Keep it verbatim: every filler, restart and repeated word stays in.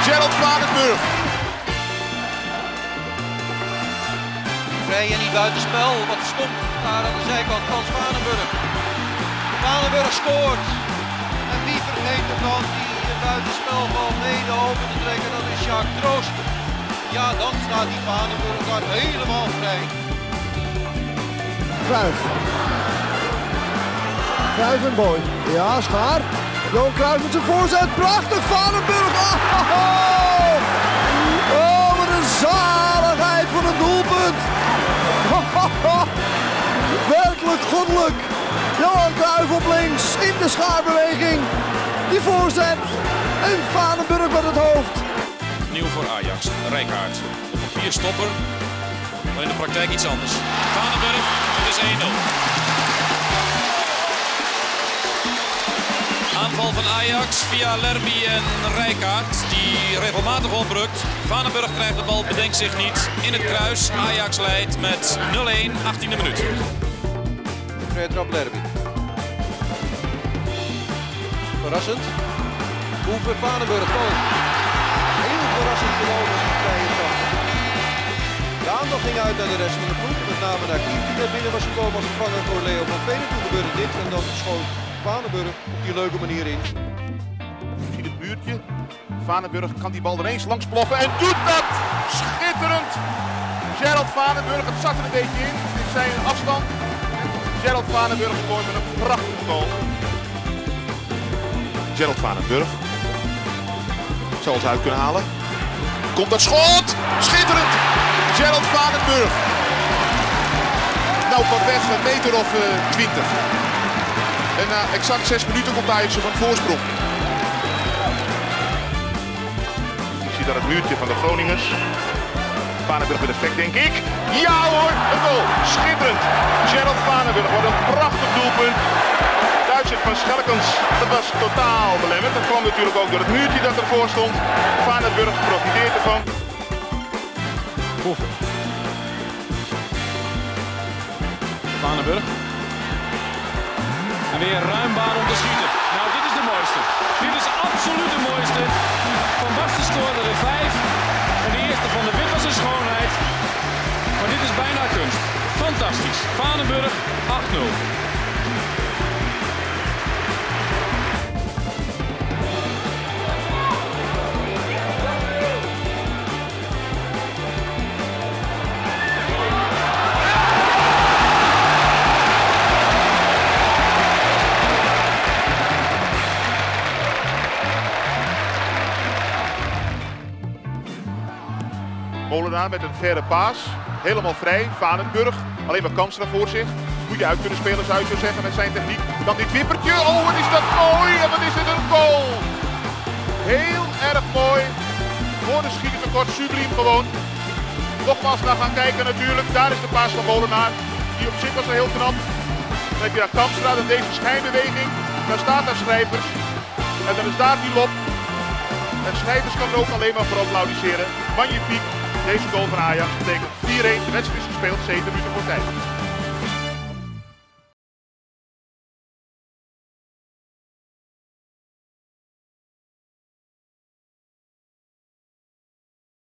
Gerald Vaneburg. Vrij en niet buitenspel, wat stom daar aan de zijkant van Vaneburg. Vaneburg scoort. En wie vergeet hem dan die buitenspel van mede open te trekken, dat is Sjaak Troost. Ja, dan staat die Vaneburg daar helemaal vrij. Cruijff. Cruijff en Boy. Ja, Schaar. Johan Cruijff met zijn voorzet. Prachtig, Vaneburg. Oh, oh, oh, wat een zaligheid van een doelpunt. Oh, oh, oh. Werkelijk goddelijk. Johan Cruijff op links in de schaarbeweging. Die voorzet. En Vaneburg met het hoofd. Nieuw voor Ajax. Rijkaard. Op papier stopper. Maar in de praktijk iets anders. Vaneburg, het is één nul. Aanval van Ajax via Lerby en Rijkaard, die regelmatig oprukt. Vaneburg krijgt de bal, bedenkt zich niet. In het kruis, Ajax leidt met nul één, achttiende minuut. Vrije trap Lerby. Verrassend. Hoever Vaneburg goal. Heel verrassend gewonnen in die vrije trap. De aandacht ging uit naar de rest van de ploeg. Met name naar Kief die naar binnen was gekomen als vervanger voor Leo van Venen. Toen gebeurde dit en dan schoot Vaneburg op die leuke manier in. Je ziet het muurtje. Vaneburg kan die bal er eens langs ploffen en doet dat! Schitterend! Gerald Vaneburg, het zat er een beetje in. Dit is zijn afstand. Gerald Vaneburg scoort met een prachtige goal. Gerald Vaneburg zal ons uit kunnen halen. Komt dat schot! Schitterend! Gerald Vaneburg. Nou, wat weg, een meter of twintig. Uh, en na exact zes minuten komt Ajax op een voorsprong. Je ziet daar het muurtje van de Groningers. Vaneburg met effect, denk ik. Ja hoor, een goal. Schitterend. Gerald Vaneburg, wat een prachtig doelpunt. Duitser van Schelkens, dat was totaal belemmerd. Dat kwam natuurlijk ook door het muurtje dat ervoor stond. Vaneburg profiteert ervan. Boven. Vaneburg. En weer ruim baan om te schieten. Nou, dit is de mooiste. Dit is absoluut de mooiste. Van Basten scoorde er vijf. En de eerste van de Wit was een schoonheid. Maar dit is bijna kunst. Fantastisch. Vaneburg acht nul. Molenaar met een verre paas. Helemaal vrij. Vaneburg. Alleen maar kansen voor zich. Moet je uit kunnen spelen, zou je zo zeggen, met zijn techniek. Dan dit wippertje. Oh, wat is dat mooi. En wat is dit een goal. Heel erg mooi. Voor de schieter tekort. Subliem gewoon. Nogmaals naar gaan kijken natuurlijk. Daar is de paas van Molenaar. Die op zich was al heel knap. Dan heb je daar Kamstra en deze schijnbeweging. Daar staat daar Schrijvers. En dan is daar die lop. En Schrijvers kan er ook alleen maar voor applaudisseren. Magnifiek. Deze goal van Ajax betekent vier één. De wedstrijd is gespeeld, zeven minuten voor tijd.